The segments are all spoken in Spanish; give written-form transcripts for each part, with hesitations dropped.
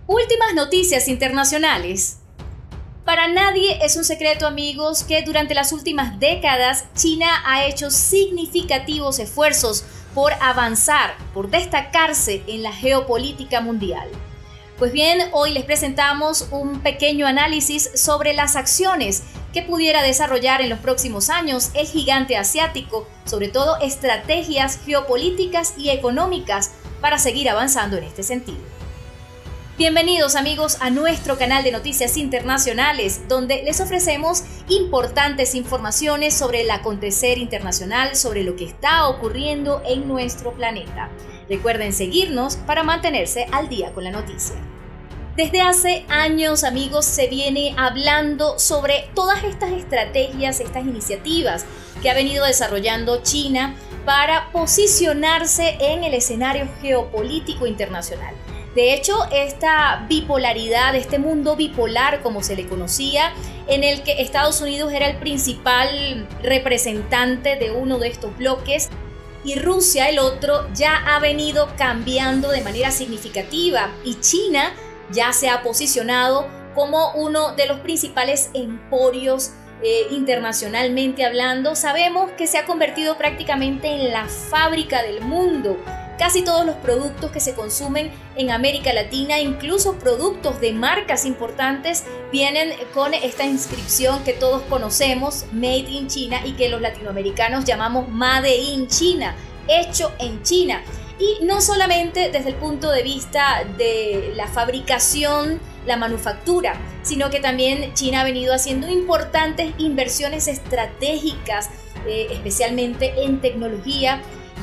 Últimas noticias internacionales. Para nadie es un secreto, amigos, que durante las últimas décadas China ha hecho significativos esfuerzos por avanzar, por destacarse en la geopolítica mundial. Pues bien, hoy les presentamos un pequeño análisis sobre las acciones que pudiera desarrollar en los próximos años el gigante asiático, sobre todo estrategias geopolíticas y económicas para seguir avanzando en este sentido. Bienvenidos, amigos, a nuestro canal de noticias internacionales, donde les ofrecemos importantes informaciones sobre el acontecer internacional, sobre lo que está ocurriendo en nuestro planeta. Recuerden seguirnos para mantenerse al día con la noticia. Desde hace años, amigos, se viene hablando sobre todas estas estrategias, estas iniciativas que ha venido desarrollando China para posicionarse en el escenario geopolítico internacional. De hecho, esta bipolaridad, este mundo bipolar como se le conocía, en el que Estados Unidos era el principal representante de uno de estos bloques y Rusia el otro, ya ha venido cambiando de manera significativa y China ya se ha posicionado como uno de los principales emporios internacionalmente hablando. Sabemos que se ha convertido prácticamente en la fábrica del mundo. Casi todos los productos que se consumen en América Latina, incluso productos de marcas importantes, vienen con esta inscripción que todos conocemos, Made in China, y que los latinoamericanos llamamos Made in China, hecho en China. Y no solamente desde el punto de vista de la fabricación, la manufactura, sino que también China ha venido haciendo importantes inversiones estratégicas, especialmente en tecnología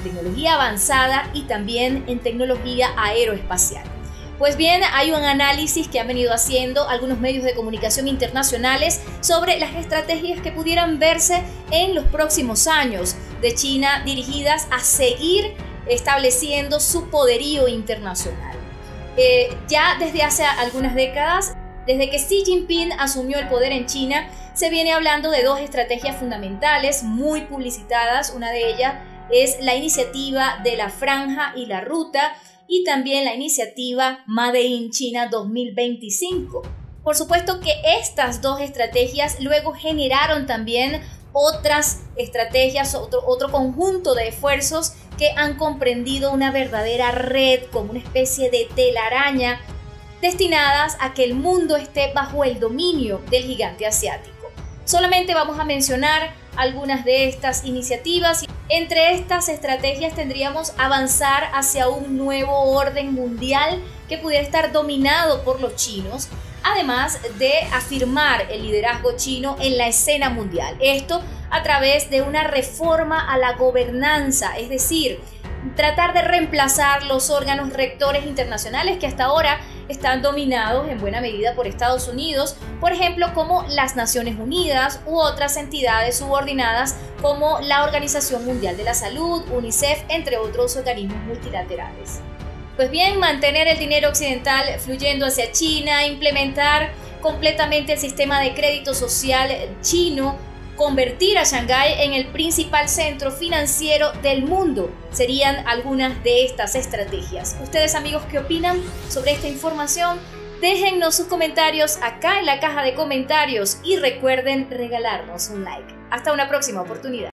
avanzada y también en tecnología aeroespacial. Pues bien, hay un análisis que han venido haciendo algunos medios de comunicación internacionales sobre las estrategias que pudieran verse en los próximos años de China dirigidas a seguir estableciendo su poderío internacional. Ya desde hace algunas décadas, desde que Xi Jinping asumió el poder en China, se viene hablando de dos estrategias fundamentales muy publicitadas. Una de ellas es la iniciativa de la Franja y la Ruta y también la iniciativa Made in China 2025. Por supuesto que estas dos estrategias luego generaron también otras estrategias, otro conjunto de esfuerzos que han comprendido una verdadera red, como una especie de telaraña, destinadas a que el mundo esté bajo el dominio del gigante asiático. Solamente vamos a mencionar algunas de estas iniciativas. Entre estas estrategias tendríamos avanzar hacia un nuevo orden mundial que pudiera estar dominado por los chinos, además de afirmar el liderazgo chino en la escena mundial. Esto a través de una reforma a la gobernanza, es decir, tratar de reemplazar los órganos rectores internacionales que hasta ahora están dominados en buena medida por Estados Unidos, por ejemplo, como las Naciones Unidas u otras entidades subordinadas como la Organización Mundial de la Salud, UNICEF, entre otros organismos multilaterales. Pues bien, mantener el dinero occidental fluyendo hacia China, implementar completamente el sistema de crédito social chino, convertir a Shanghái en el principal centro financiero del mundo, serían algunas de estas estrategias. Ustedes, amigos, ¿qué opinan sobre esta información? Déjennos sus comentarios acá en la caja de comentarios y recuerden regalarnos un like. Hasta una próxima oportunidad.